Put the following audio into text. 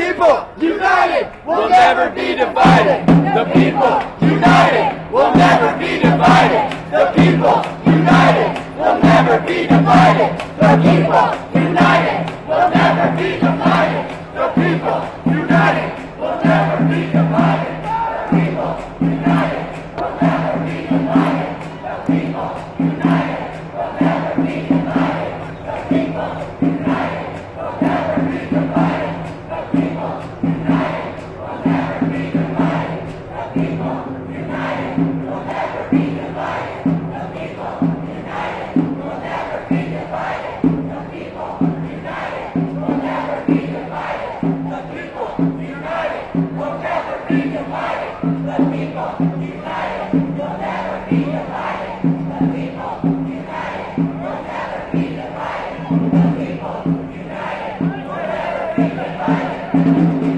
people united will never be divided. The people united will never be divided. The people united will never be divided. The people united will never be divided. The people united will never be divided. The people united will never be divided. The people united will never be divided. The people united will never be divided. The people united will never be divided. The people united will never be divided. The people united will never be divided. The people united will never be divided. The people united will never be divided. The people united will never be divided. The people united will never be divided. The people united will never be divided.